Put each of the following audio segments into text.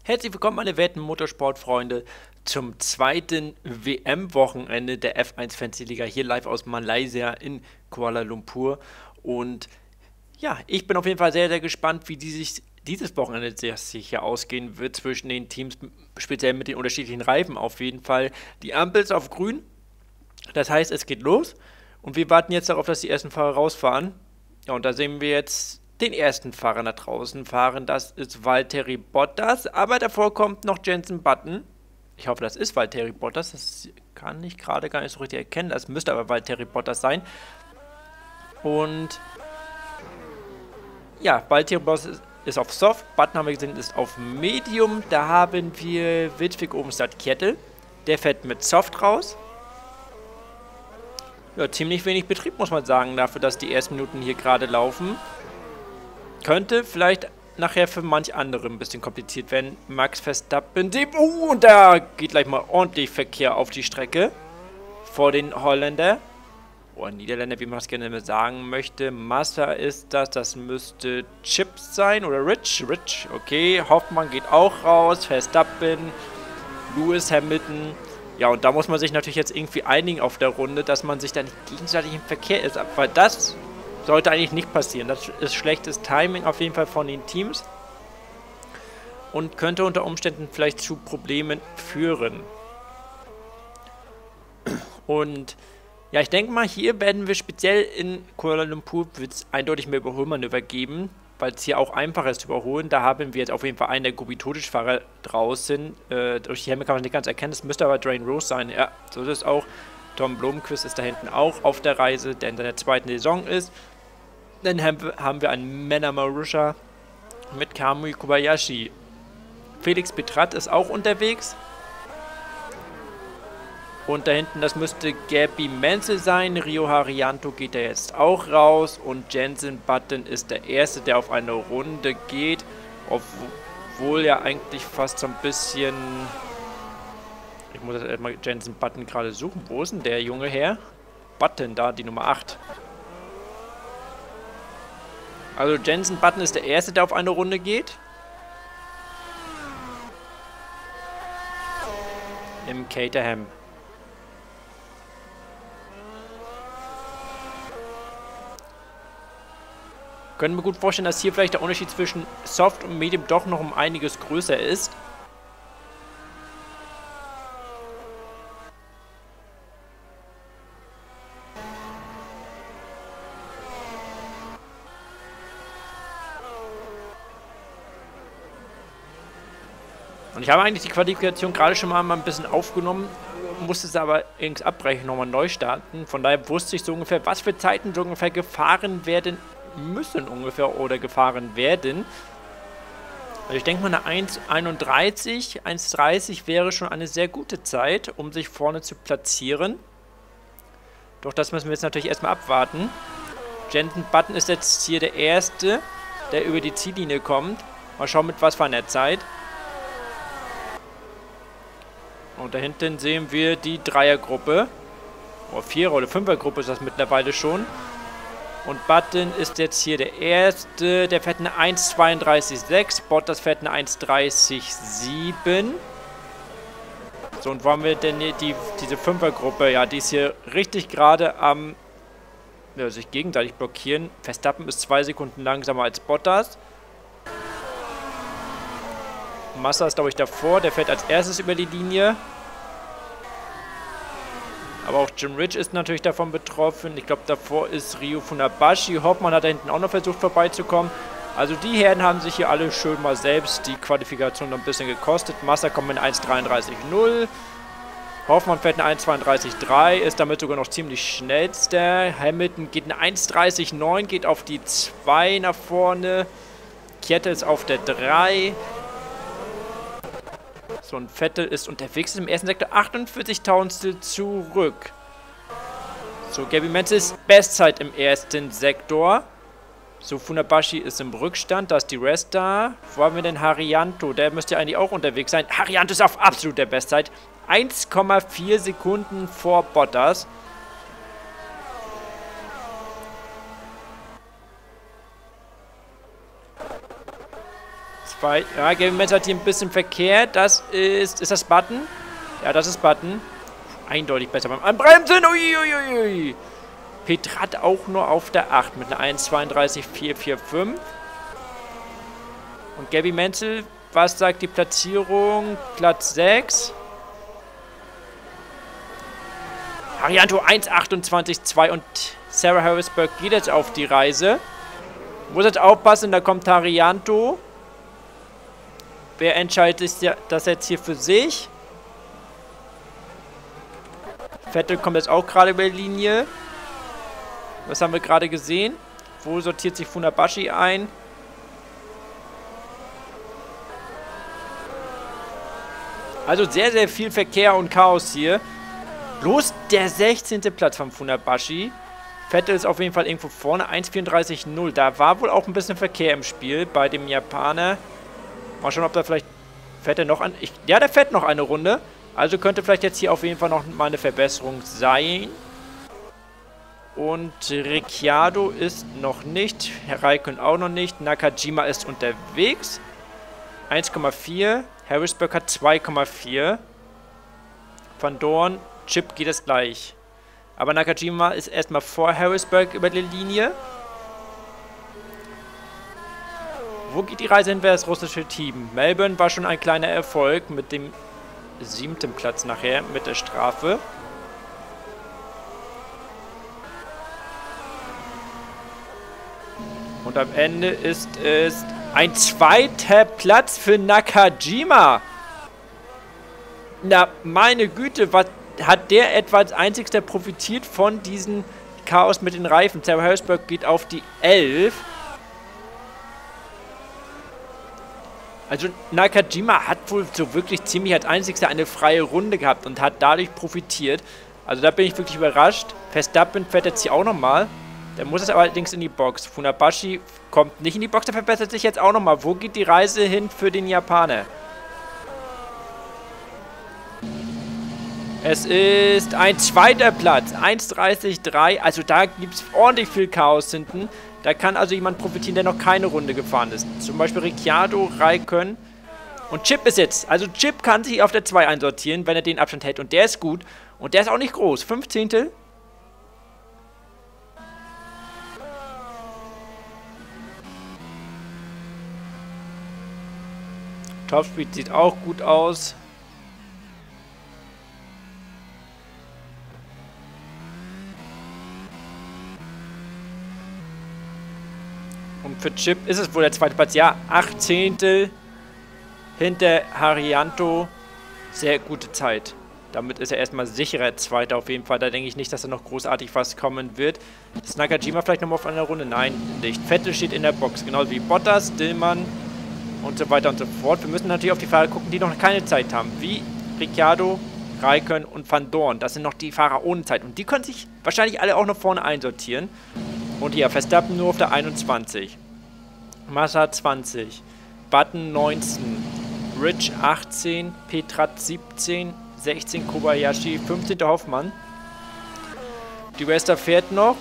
Herzlich willkommen, meine werten Motorsportfreunde, zum zweiten WM-Wochenende der F1 Fantasy Liga hier live aus Malaysia in Kuala Lumpur. Und ja, ich bin auf jeden Fall sehr, sehr gespannt, wie dieses Wochenende sich hier ausgehen wird zwischen den Teams, speziell mit den unterschiedlichen Reifen auf jeden Fall. Die Ampel ist auf grün, das heißt, es geht los und wir warten jetzt darauf, dass die ersten Fahrer rausfahren. Ja, und da sehen wir jetzt den ersten Fahrer nach draußen fahren. Das ist Valtteri Bottas, aber davor kommt noch Jenson Button. Ich hoffe, das ist Valtteri Bottas. Das kann ich gerade gar nicht so richtig erkennen. Das müsste aber Valtteri Bottas sein. Und ja, Valtteri Bottas ist auf Soft. Button haben wir gesehen, ist auf Medium. Da haben wir Witwig Obenstadt Kettel. Der fährt mit Soft raus. Ja, ziemlich wenig Betrieb, muss man sagen, dafür, dass die ersten Minuten hier gerade laufen. Könnte vielleicht nachher für manch andere ein bisschen kompliziert werden. Max Verstappen, und da geht gleich mal ordentlich Verkehr auf die Strecke vor den Holländer. Oder Niederländer, wie man es gerne sagen möchte. Massa ist das müsste Chips sein oder Rich, okay. Hoffmann geht auch raus, Verstappen, Lewis Hamilton. Ja, und da muss man sich natürlich jetzt irgendwie einigen auf der Runde, dass man sich dann nicht gegenseitig im Verkehr ist. Weil das sollte eigentlich nicht passieren. Das ist schlechtes Timing auf jeden Fall von den Teams. Und könnte unter Umständen vielleicht zu Problemen führen. Und ja, ich denke mal, hier werden wir speziell in Kuala Lumpur wird es eindeutig mehr Überholmanöver geben, weil es hier auch einfacher ist zu überholen. Da haben wir jetzt auf jeden Fall einen der Gubitotic-Fahrer draußen. Durch die Helme kann man nicht ganz erkennen, es müsste aber Dwayne Rose sein. Ja, so ist es auch. Tom Blomqvist ist da hinten auch auf der Reise, der in seiner zweiten Saison ist. Dann haben wir einen Männer Marusha mit Kamui Kobayashi. Felix Betrat ist auch unterwegs. Und da hinten, das müsste Gabi Menzel sein. Rio Haryanto geht da jetzt auch raus. Und Jenson Button ist der Erste, der auf eine Runde geht. Obwohl ja eigentlich fast so ein bisschen... Ich muss jetzt erstmal Jenson Button gerade suchen. Wo ist denn der junge Herr? Button, da, die Nummer 8. Also Jenson Button ist der Erste, der auf eine Runde geht. Im Caterham. Können wir gut vorstellen, dass hier vielleicht der Unterschied zwischen Soft und Medium doch noch um einiges größer ist. Und ich habe eigentlich die Qualifikation gerade schon mal ein bisschen aufgenommen, musste es aber irgendwas abbrechen, nochmal neu starten. Von daher wusste ich so ungefähr, was für Zeiten so ungefähr gefahren werden müssen ungefähr oder gefahren werden. Also ich denke mal eine 1,31, 1,30 wäre schon eine sehr gute Zeit, um sich vorne zu platzieren. Doch das müssen wir jetzt natürlich erstmal abwarten. Jenson Button ist jetzt hier der Erste, der über die Ziellinie kommt. Mal schauen, mit was für einer Zeit. Und da hinten sehen wir die Dreiergruppe. Oder Vierer- oder Fünfergruppe ist das mittlerweile schon. Und Button ist jetzt hier der Erste. Der fährt eine 1,32,6. Bottas fährt eine 1,30,7. So, und wo haben wir denn hier diese Fünfergruppe? Ja, die ist hier richtig gerade am sich gegenseitig blockieren. Verstappen ist 2 Sekunden langsamer als Bottas. Massa ist, glaube ich, davor. Der fährt als erstes über die Linie. Aber auch Jim Ridge ist natürlich davon betroffen. Ich glaube, davor ist Ryo Funabashi. Hoffmann hat da hinten auch noch versucht vorbeizukommen. Also die Herren haben sich hier alle schön mal selbst die Qualifikation noch ein bisschen gekostet. Massa kommt mit 1,33,0. Hoffmann fährt eine 1,32,3. Ist damit sogar noch ziemlich schnellster. Hamilton geht eine 1,30,9. Geht auf die 2 nach vorne. Kette ist auf der 3. So, und Vettel ist unterwegs im ersten Sektor 48.000 zurück. So, Gabi Menzel ist Bestzeit im ersten Sektor. So, Funabashi ist im Rückstand, da ist die Rest da. Wo haben wir denn Haryanto? Der müsste ja eigentlich auch unterwegs sein. Haryanto ist auf absoluter Bestzeit. 1,4 Sekunden vor Bottas. 2. Ja, Gaby Menzel hat hier ein bisschen Verkehr. Das ist... Ist das Button? Ja, das ist Button. Eindeutig besser beim Anbremsen. Uiuiui. Petrat auch nur auf der 8 mit einer 1,32,445. Und Gaby Menzel, was sagt die Platzierung? Platz 6. Harianto 1,28,2 und Sarah Harrisburg geht jetzt auf die Reise. Muss jetzt aufpassen, da kommt Harianto. Wer entscheidet das jetzt hier für sich? Vettel kommt jetzt auch gerade über die Linie. Was haben wir gerade gesehen? Wo sortiert sich Funabashi ein? Also sehr, sehr viel Verkehr und Chaos hier. Bloß der 16. Platz von Funabashi. Vettel ist auf jeden Fall irgendwo vorne. 1,34,0. Da war wohl auch ein bisschen Verkehr im Spiel bei dem Japaner. Mal schauen, ob da vielleicht Vettel noch an... Ja, der fährt noch eine Runde. Also könnte vielleicht jetzt hier auf jeden Fall noch mal eine Verbesserung sein. Und Ricciardo ist noch nicht. Raikkonen auch noch nicht. Nakajima ist unterwegs. 1,4. Harrisburg hat 2,4. Van Dorn, Chip geht es gleich. Aber Nakajima ist erstmal vor Harrisburg über die Linie. Wo geht die Reise hin, wer das russische Team? Melbourne war schon ein kleiner Erfolg mit dem 7. Platz nachher mit der Strafe. Und am Ende ist es ein 2. Platz für Nakajima. Na, meine Güte, was hat der etwa als einzigster profitiert von diesem Chaos mit den Reifen? Sarah Harrisburg geht auf die 11. Also Nakajima hat wohl so wirklich ziemlich als einzigster eine freie Runde gehabt und hat dadurch profitiert. Also da bin ich wirklich überrascht. Verstappen fährt jetzt hier auch nochmal. Der muss es allerdings in die Box. Funabashi kommt nicht in die Box, der verbessert sich jetzt auch nochmal. Wo geht die Reise hin für den Japaner? Es ist ein 2. Platz. 1,30,3. Also da gibt es ordentlich viel Chaos hinten. Da kann also jemand profitieren, der noch keine Runde gefahren ist. Zum Beispiel Ricciardo, Raikkonen. Und Chip ist jetzt. Also Chip kann sich auf der 2 einsortieren, wenn er den Abstand hält. Und der ist gut. Und der ist auch nicht groß. 15. Topspeed sieht auch gut aus. Und für Chip ist es wohl der 2. Platz. Ja, 18. hinter Harianto. Sehr gute Zeit. Damit ist er erstmal sicherer Zweiter auf jeden Fall. Da denke ich nicht, dass da noch großartig was kommen wird. Ist Nakajima vielleicht nochmal auf einer Runde? Nein, nicht. Vettel steht in der Box. Genauso wie Bottas, Dillmann und so weiter und so fort. Wir müssen natürlich auf die Fahrer gucken, die noch keine Zeit haben. Wie Ricciardo, Raikkonen und Van Dorn. Das sind noch die Fahrer ohne Zeit. Und die können sich wahrscheinlich alle auch noch vorne einsortieren. Und ja, Verstappen nur auf der 21. Massa 20. Button 19. Rich 18. Petrat 17. 16 Kobayashi. 15. Hoffmann. Die Wester fährt noch.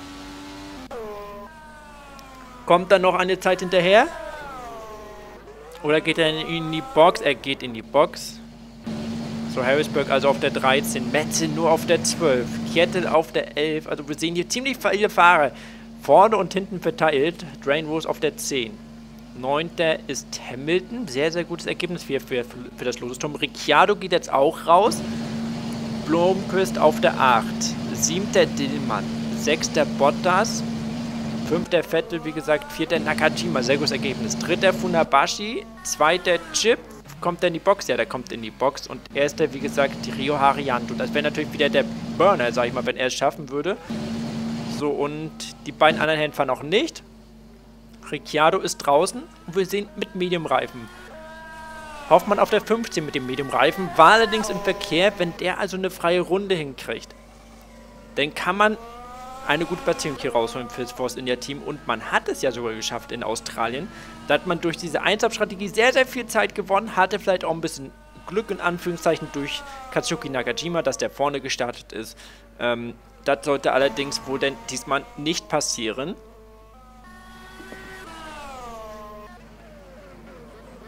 Kommt dann noch eine Zeit hinterher? Oder geht er in die Box? Er geht in die Box. So, Harrisburg also auf der 13. Metze nur auf der 12. Kettel auf der 11. Also wir sehen hier ziemlich viele Fahrer. Vorne und hinten verteilt. Drain Rose auf der 10. 9. ist Hamilton. Sehr, sehr gutes Ergebnis für das Lotusturm. Ricciardo geht jetzt auch raus. Blomqvist auf der 8. 7. Dillmann. 6. Bottas. 5. Vettel, wie gesagt. 4. Nakajima. Sehr gutes Ergebnis. 3. Funabashi. 2. Chip. Kommt er in die Box? Ja, der kommt in die Box. Und 1. wie gesagt, Rio Harianto. Das wäre natürlich wieder der Burner, sag ich mal, wenn er es schaffen würde. So, und die beiden anderen Helfer noch nicht. Ricciardo ist draußen und wir sehen mit Medium-Reifen. Hoffmann auf der 15 mit dem Medium-Reifen, war allerdings im Verkehr. Wenn der also eine freie Runde hinkriegt, dann kann man eine gute Platzierung hier rausholen für das Force India Team. Und man hat es ja sogar geschafft in Australien. Da hat man durch diese Einsatz-Strategie sehr, sehr viel Zeit gewonnen. Hatte vielleicht auch ein bisschen Glück in Anführungszeichen durch Katsuki Nakajima, dass der vorne gestartet ist. Das sollte allerdings wohl denn diesmal nicht passieren.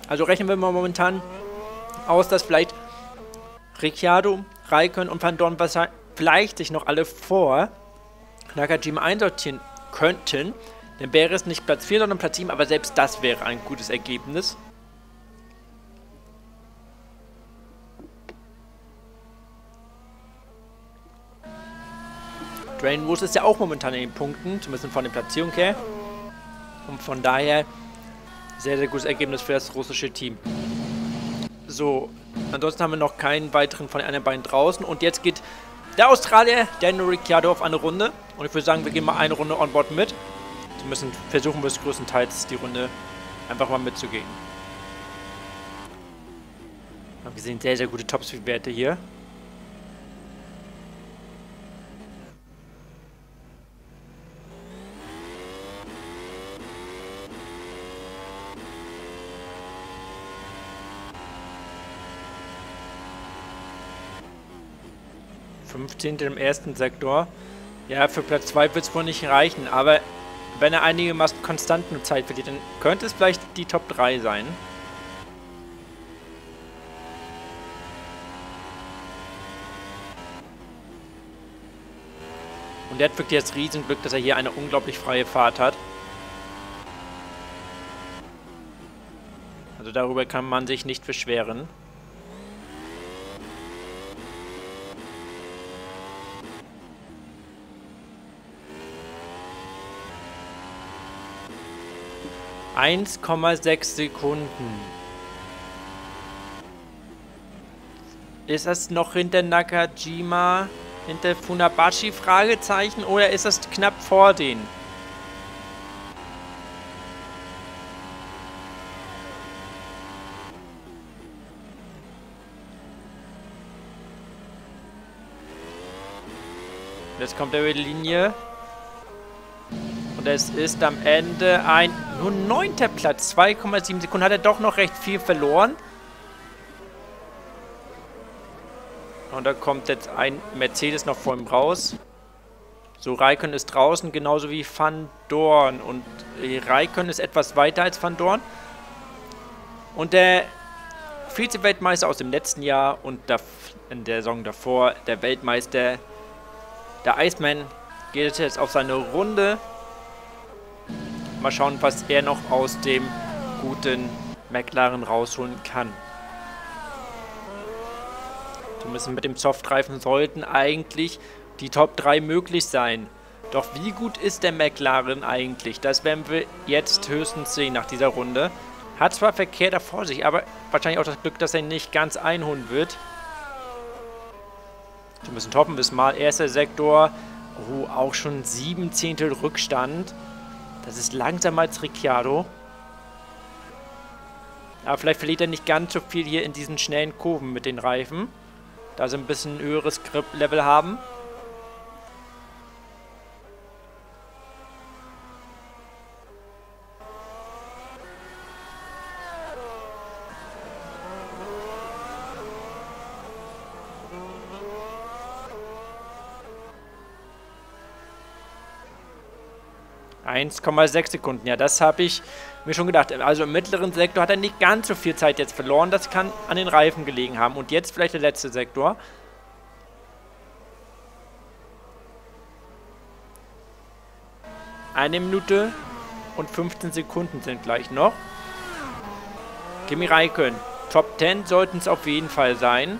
Also rechnen wir mal momentan aus, dass vielleicht Ricciardo, Raikkonen und Van Dorn vielleicht sich noch alle vor Nakajima einsortieren könnten. Dann wäre es nicht Platz 4, sondern Platz 7, aber selbst das wäre ein gutes Ergebnis. Drain Wurst ist ja auch momentan in den Punkten, zumindest von der Platzierung her. Und von daher sehr, sehr gutes Ergebnis für das russische Team. So, ansonsten haben wir noch keinen weiteren von den anderen beiden draußen. Und jetzt geht der Australier, Daniel Ricciardo, auf eine Runde. Und ich würde sagen, wir gehen mal eine Runde on board mit. Zumindest versuchen wir es größtenteils, die Runde einfach mal mitzugehen. Wir haben gesehen, sehr, sehr gute Topspeed-Werte hier. Im ersten Sektor. Ja, für Platz 2 wird es wohl nicht reichen, aber wenn er einigermaßen konstant nur Zeit verliert, dann könnte es vielleicht die Top 3 sein. Und er hat wirklich das Riesenglück, dass er hier eine unglaublich freie Fahrt hat. Also darüber kann man sich nicht beschweren. ,6 Sekunden. Ist das noch hinter Nakajima, hinter Funabashi, Fragezeichen, oder ist das knapp vor denen? Jetzt kommt er über die Linie. Und es ist am Ende ein nur 9. Platz. 2,7 Sekunden. Hat er doch noch recht viel verloren. Und da kommt jetzt ein Mercedes noch vor ihm raus. So, Raikkonen ist draußen, genauso wie Van Dorn. Und Raikkonen ist etwas weiter als Van Dorn. Und der Vize-Weltmeister aus dem letzten Jahr und in der Saison davor, der Weltmeister, der Iceman, geht jetzt auf seine Runde. Mal schauen, was er noch aus dem guten McLaren rausholen kann. Zumindest mit dem Softreifen sollten eigentlich die Top 3 möglich sein. Doch wie gut ist der McLaren eigentlich? Das werden wir jetzt höchstens sehen nach dieser Runde. Hat zwar Verkehr da vor sich, aber wahrscheinlich auch das Glück, dass er nicht ganz einholen wird. Zumindest hoffen wir es mal. Erster Sektor. Oh, auch schon 7 Zehntel Rückstand. Das ist langsamer als Ricciardo. Aber vielleicht verliert er nicht ganz so viel hier in diesen schnellen Kurven mit den Reifen. Da sie ein bisschen höheres Grip-Level haben. ,6 Sekunden. Ja, das habe ich mir schon gedacht. Also im mittleren Sektor hat er nicht ganz so viel Zeit jetzt verloren. Das kann an den Reifen gelegen haben. Und jetzt vielleicht der letzte Sektor. Eine Minute und 15 Sekunden sind gleich noch. Kimi Räikkönen. Top 10 sollten es auf jeden Fall sein.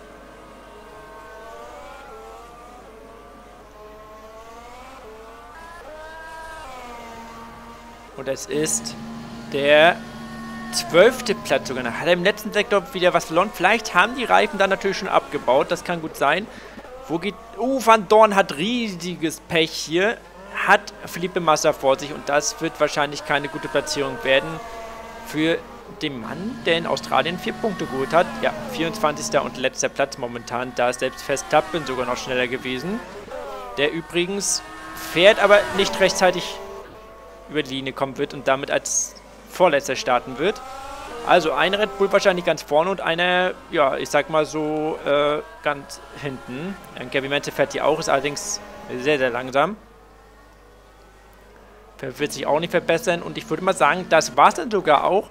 Und es ist der 12. Platz sogar. Hat er im letzten Sektor wieder was verloren. Vielleicht haben die Reifen dann natürlich schon abgebaut. Das kann gut sein. Wo geht... Van Dorn hat riesiges Pech hier. Hat Felipe Massa vor sich. Und das wird wahrscheinlich keine gute Platzierung werden für den Mann, der in Australien 4 Punkte geholt hat. Ja, 24. und letzter Platz momentan. Da ist selbst Verstappen sogar noch schneller gewesen. Der übrigens fährt, aber nicht rechtzeitig über die Linie kommen wird und damit als Vorletzter starten wird. Also ein Red Bull wahrscheinlich ganz vorne und einer, ja, ich sag mal so, ganz hinten. Gavin Menzel fährt hier auch, ist allerdings sehr, sehr langsam. Wird sich auch nicht verbessern und ich würde mal sagen, das war es dann sogar auch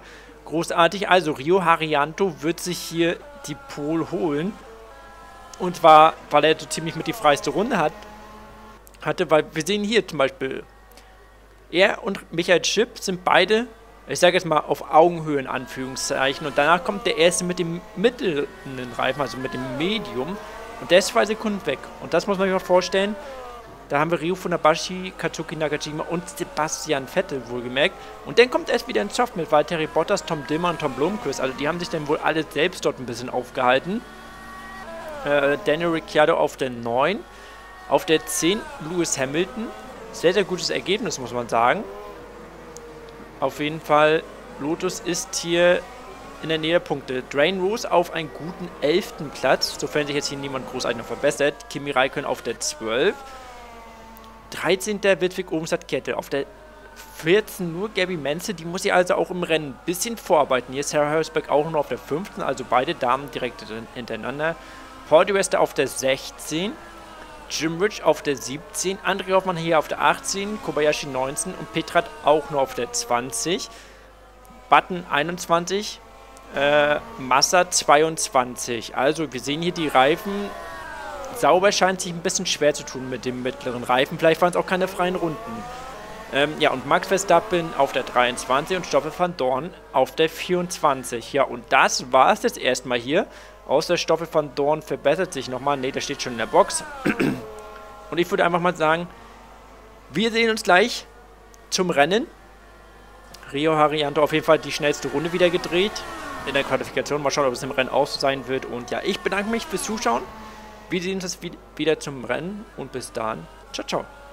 Großartig. Also Rio Haryanto wird sich hier die Pole holen. Und zwar, weil er so ziemlich mit die freiste Runde hatte, weil wir sehen hier zum Beispiel, er und Michael Schipp sind beide, ich sage jetzt mal, auf Augenhöhe in Anführungszeichen. Und danach kommt der erste mit dem mittleren Reifen, also mit dem Medium. Und der ist 2 Sekunden weg. Und das muss man sich mal vorstellen. Da haben wir Ryo Funabashi, Katsuki Nakajima und Sebastian Vettel wohlgemerkt. Und dann kommt erst wieder ein Soft mit Valtteri Bottas, Tom Dimmer und Tom Blomqvist. Also die haben sich dann wohl alle selbst dort ein bisschen aufgehalten. Daniel Ricciardo auf der 9. Auf der 10 Lewis Hamilton. Sehr, sehr gutes Ergebnis, muss man sagen. Auf jeden Fall, Lotus ist hier in der Nähe der Punkte. Drain Rose auf einen guten 11. Platz, sofern sich jetzt hier niemand großartig noch verbessert. Kimi Räikkönen auf der 12. 13. Wittwig Obenstadt-Kette. Auf der 14 nur Gabby Menze, die muss hier also auch im Rennen ein bisschen vorarbeiten. Hier ist Sarah Hülsbeck auch nur auf der 5. Also beide Damen direkt hintereinander. Paul Di Resta auf der 16. Jim Rich auf der 17. André Hoffmann hier auf der 18. Kobayashi 19. Und Petrat auch nur auf der 20. Button 21. Massa 22. Also wir sehen hier die Reifen. Sauber scheint sich ein bisschen schwer zu tun mit dem mittleren Reifen. Vielleicht waren es auch keine freien Runden. Ja, und Max Verstappen auf der 23 und Stoffel van Dorn auf der 24. Ja, und das war es jetzt erstmal hier. Außer Stoffel van Dorn verbessert sich nochmal. Ne, der steht schon in der Box. Und ich würde einfach mal sagen, wir sehen uns gleich zum Rennen. Rio Haryanto auf jeden Fall die schnellste Runde wieder gedreht in der Qualifikation. Mal schauen, ob es im Rennen auch so sein wird. Und ja, ich bedanke mich fürs Zuschauen. Wir sehen uns wieder zum Rennen und bis dann. Ciao, ciao.